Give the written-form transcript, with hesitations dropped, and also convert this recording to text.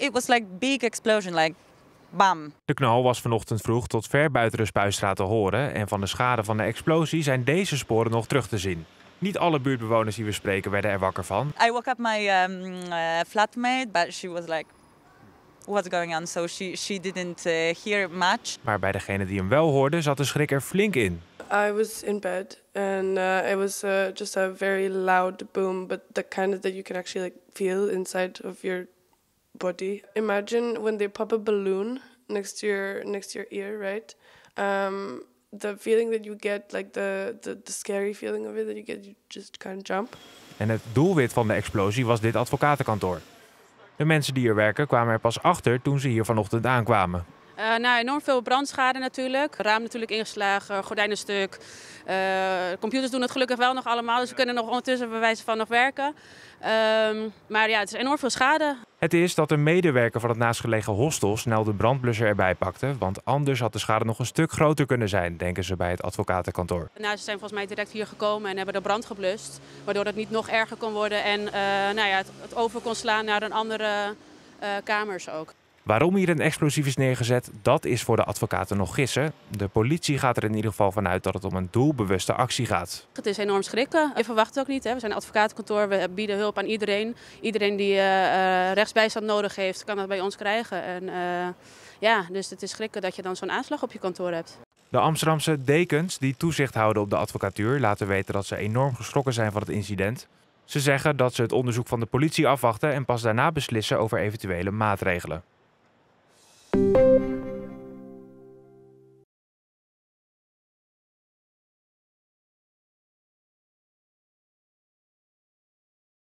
It was like big explosion, like bam. De knal was vanochtend vroeg tot ver buiten de Spuistraat te horen en van de schade van de explosie zijn deze sporen nog terug te zien. Niet alle buurtbewoners die we spreken werden er wakker van. I woke up my flatmate, but she was like, what's going on? So she didn't hear much. Maar bij degene die hem wel hoorde zat de schrik er flink in. I was in bed and it was just a very loud boom, but the kind that you can actually like feel inside of your body. Imagine when they pop a balloon next to your ear, right? The feeling that you get, like the scary feeling of it, that you just kind of jump. En het doelwit van de explosie was dit advocatenkantoor. De mensen die er werken kwamen er pas achter toen ze hier vanochtend aankwamen. Enorm veel brandschade natuurlijk. Raam natuurlijk ingeslagen, gordijnen stuk. Computers doen het gelukkig wel nog allemaal, dus we kunnen nog ondertussen bij wijze van nog werken. Maar ja, het is enorm veel schade. Het is dat een medewerker van het naastgelegen hostel snel de brandblusser erbij pakte, want anders had de schade nog een stuk groter kunnen zijn, denken ze bij het advocatenkantoor. Ze zijn volgens mij direct hier gekomen en hebben de brand geblust, waardoor het niet nog erger kon worden en het over kon slaan naar een andere kamers ook. Waarom hier een explosief is neergezet, dat is voor de advocaten nog gissen. De politie gaat er in ieder geval vanuit dat het om een doelbewuste actie gaat. Het is enorm schrikken. Je verwacht het ook niet. Hè. We zijn een advocatenkantoor, we bieden hulp aan iedereen. Iedereen die rechtsbijstand nodig heeft, kan dat bij ons krijgen. En, dus het is schrikken dat je dan zo'n aanslag op je kantoor hebt. De Amsterdamse dekens die toezicht houden op de advocatuur laten weten dat ze enorm geschrokken zijn van het incident. Ze zeggen dat ze het onderzoek van de politie afwachten en pas daarna beslissen over eventuele maatregelen.